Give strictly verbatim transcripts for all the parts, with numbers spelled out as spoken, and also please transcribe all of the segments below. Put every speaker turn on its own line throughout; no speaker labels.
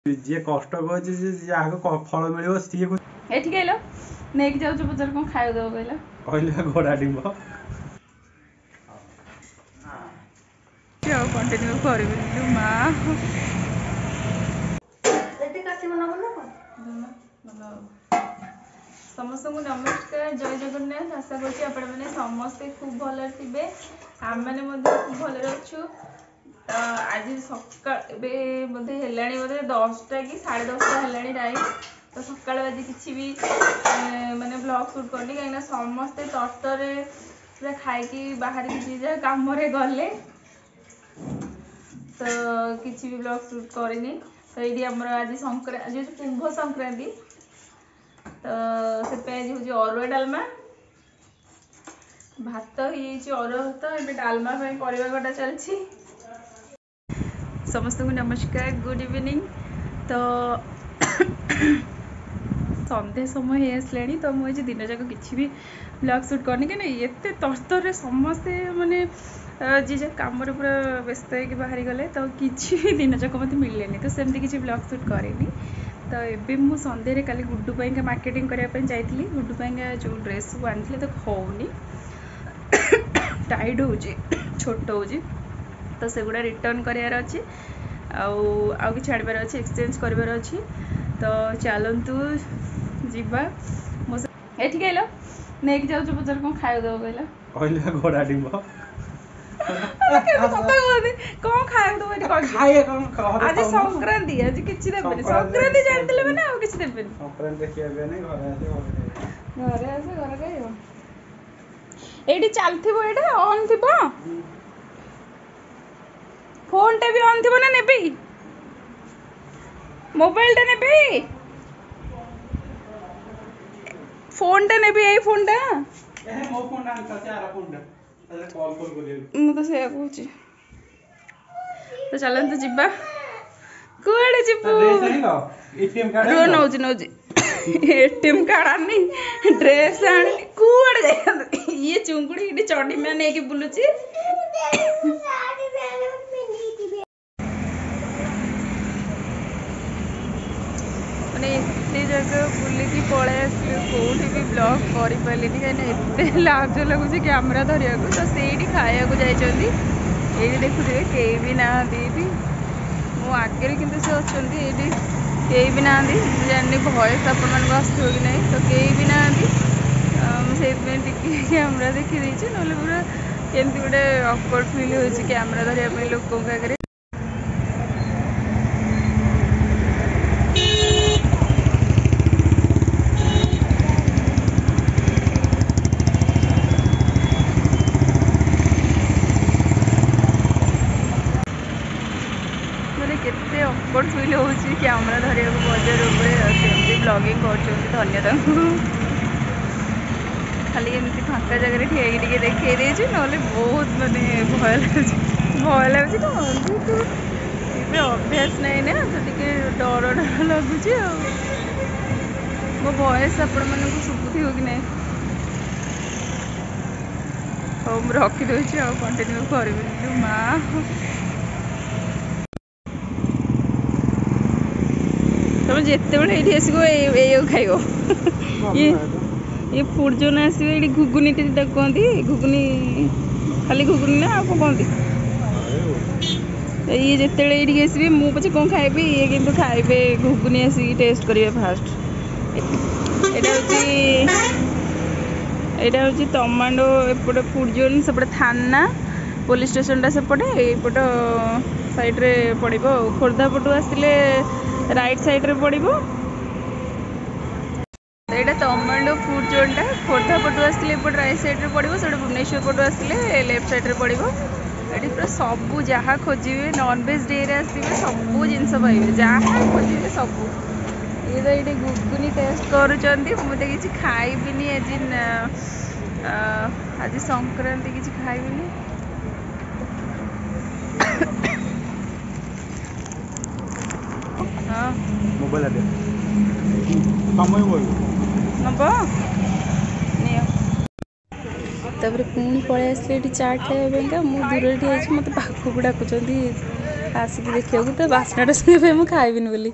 जी कष्ट कर फल मिल सी
एठी कहलो नेक जाऊ बजार कौन खाए देव कहला
कहले घोड़ा डिंब
कंटिन्यू कर माँ समस्त को नमस्कार जय जगन्नाथ आशा करছি आपण माने समस्त खूब भल थे आम मैंने खूब भल अच्छु तो आज सका बोधे है बोधे दसटा कि साढ़े दसटा है टाइम तो सका आज किसी भी माने ब्लॉग शूट करनी कहीं समस्ते तर्तरे पूरा खाई बाहर की कम गले तो किसी भी ब्लॉग शूट करनी तो ये आम आज संक्रांति आज कुंभ संक्रांति तो से हूँ अरुआ डालमा भात हो अरुआ भात ए डालमा परिवा कटा चलती समस्त को नमस्कार गुड इवनिंग तो संध्या समय हो आसला तो मुझे दिन जाक किसी भी ब्लॉग शूट करनी कहीं एत तरतर समस्ते माने जी जो कम पूरा व्यस्त हो बाहरी गले तो किसी भी दिन जाक मत मिले तो सेमती किसी ब्लॉग शूट करेनी तो ये मु संध्यारे काली गुड्डू पाइंका मार्केटिंग करने जाइली गुड्डू पाइंका जो ड्रेस सब आनी तो होनी टाइट हो छोट हो तो सेगुड़ा रिटर्न करार अच्छी आउ कि छाड़बार अच्छे एक्सचेंज करार अच्छी तो चलतु जीवा ये कहलो नेक जाऊ बजार कौन खाए देव कहला
कहले घोड़ा डिंब
कौन खाए आज संक्रांति आज किसी देबेनी संक्रांति जानते मैंने आ किसी देबेनी
संक्रांति देखिए नहीं घरे आसे
घरे आसे घर खाइबो एडी चलथिबो एटा ऑन थिबो फोन टे भी ऑन थिबो ना नेबी मोबाइल टे नेबी फोन टे नेबी ए फोन टा
ए मो फोन आनता चारा फोन टा कॉल कॉल करिए
मु तो से कहूची तो चलन तो जिबा कुआडे जिबू
एटीएम कार्ड
रो नौजी नौजी एटीएम कार्ड आनी ड्रेस आनी कुआडे जाय ये चुंकुड़ी इडी चडी में ने के बुलुची माने एते जगह बुलिकी पळे आसले कोठी भी ब्लॉग करि पालेनी कहीं एते लाज लगुच कैमरा धरिया को तो सेठी खाया को जाइछंदी एठी देखुथिबे केही भी ना दीदी मो आगे किंतु से अछंदी एठी केही भी ना दी जानि वॉइस अपन मन आसथिबो कि नहीं तो केही भी ना दी से टिके कैमरा देखि देछि नले पूरा केमती गोटे ऑकवर्ड फील होछि कैमरा धरिया पे लोकों का आगे केते ऑकवर्ड फील होछि कैमरा धरिया को बजार ऊपर केमती ब्लॉगिंग करछन धन्यवाद खाली एमती फांका जगह ठिया टिके देखे देछि नले बहुत माने भय लागुछि भय लागुछि तो ये अभ्यास नहीं ना तो टिके डर डर लगुछि आ मो वॉइस आपण मन को सुबुथि हो कि नहीं हम रखी दोछि आ कंटिन्यू करबे माँ तुम जिते बड़े ये आसो ये खाइब ये ये फुड जोन आसो ये घुगुनी कहती घुगुनी खाली घुगुनी ना आप कहती ये जिते ये आसवे मु पचे कौन खाइबी ये किंतु खाइबे घुगुनी आसिक टेस्ट करेंगे फास्ट यहाँ हूँ टमाटो एपटे फुड जोन सेपटे थाना पुलिस स्टेशन टा सेपटे एपट साइड रे पड़ो खोर्धा पटू आसले राइट साइड रे पड़ो यहाँ टमाटो फुड जोन टा खोर्धा पटू आसले राइट साइड रे पड़ो से भुवनेश्वर पटू आसले लेफ्ट साइड रे पड़ो ये पूरा सबू जहाँ खोजे नॉनवेज डे रे आसवे सबू जिनस पाइबे जहाँ खोजे सबू ये तो ये गुगुनी टेस्ट करुँच मुझे किसी खाइबिनी आज आज संक्रांति किसी खाइबिनी हाँ
मोबाइल आदे समय बोल
नब तापर पुणी पलि आसले चाट खाइबा मुझे दूर ठिया मत पाखक डाकुंट ଆସିକି ଦେଖିବାକୁ ତ ବାସ୍ନାଟା ଶୁଣିବା ମୁଁ ଖାଇବିନି ବୋଲି।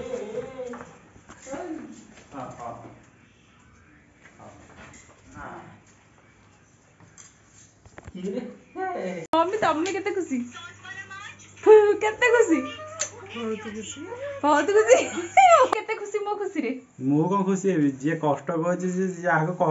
मम्मी तमने केते खुशी केते खुशी बहुत खुशी बहुत खुशी केते खुशी मो खुशी रे
मु को खुशी हेबी जे कष्ट करछि जे जाको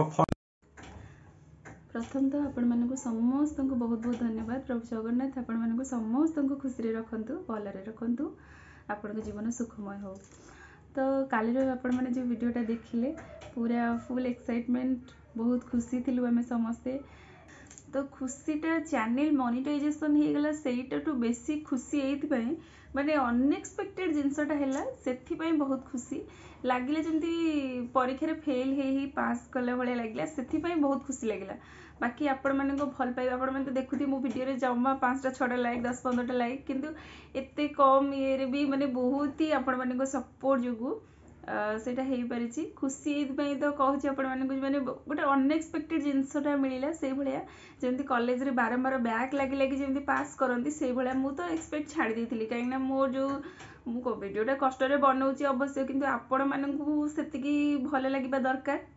प्रथम तो आपण मानक समस्त को बहुत बहुत धन्यवाद प्रभु जगन्नाथ आपण मानक समस्त को खुशी रखंतु भलरे रखंतु आपण जीवन सुखमय हो। तो काली आपण मैंने जो वीडियोटा देखिले पूरा फुल एक्साइटमेंट बहुत खुशी थिलु आमे समस्ते। तो खुशीटा चैनल मोनेटाइजेशन हो गला सेटा बेसी खुशी एथि माने अनएक्सपेक्टेड जिनसटा हैला सेथि बहुत खुशी लागिला जंती परीक्षा रे फेल हे ही पास कला भले लागिला सेथि बहुत खुशी लागिला। बाकी आपण माने को भल पाइबा आपण माने देखुथि मो वीडियो रे जम्मा पाँचटा छटा लाइक दस पंद्रह टा लाइक किंतु एते कम ये रे भी माने बहुत ही आपण माने को सपोर्ट जोगु सेटा हेई परिछि खुशी एथि तो कहूछि आपण माने को माने गोटे अनएक्सपेक्टेड जिनसटा मिलिला से भलिया जेमती कॉलेज रे बारंबार बैक लगी लगी जेमती पास करंती से भलिया मु तो एक्सपेक्ट छाड़ी देथिली काहे ना मोर जो मु को वीडियोटा कष्ट रे बनाउछि अवश्य किंतु आपण माननकु सेतिकी भले लागिबा दरकार।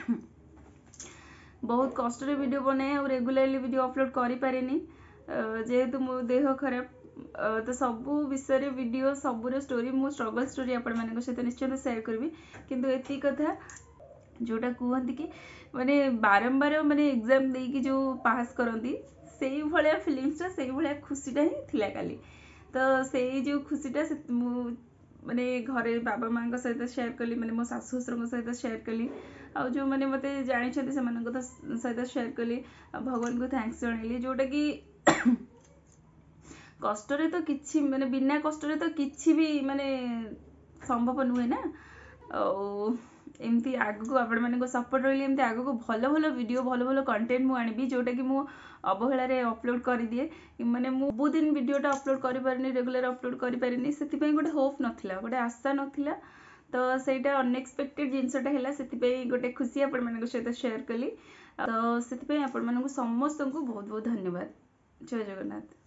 बहुत कष्ट रे वीडियो बनाए और रेगुलरली वीडियो अपलोड करि पारेनी जेहेतु मो देह खराब तो सबू विषय रे वीडियो सबू रे स्टोरी मो स्ट्रगल स्टोरी आपण मानक सहित निश्चय शेयर करबी किंतु एती कथा जोटा कहती कि माने बारंबार माने एग्जाम दे कि जो पास करती से भाया फिलिंगसटा से भाया खुशीटा ही थिला काली। तो से जो खुशीटा माने घरे बाबा माँ सहित शेयर कली माने मो सासु ससुर सहित शेयर कली आ जो मैंने मत जानी से सहित शेयर कली भगवान को थैंक्स जणैली जोटा कि कष्ट रे तो किछि माने बिना कष्ट रे तो किछि भी माने संभव नुहे ना एमती आगु आपण माने सपोर्ट रही एमती आगु भल भल वीडियो भल भल कंटेंट मु आनिबी जोटा कि मु अवहेला रे अपलोड कर दिए माने मु बहुत दिन वीडियोटा अपलोड करि पारनी रेगुलर अपलोड करि पारनी सेति पई गोटे होप नथिला गोटे आशा नथिला। तो सेटा अनएक्सपेक्टेड जिनसटा हैला सेति पई गोटे खुशी आपण माने सहित शेयर कली। तो सेति पई आपण माने समस्त को बहुत बहुत धन्यवाद। जय जगन्नाथ।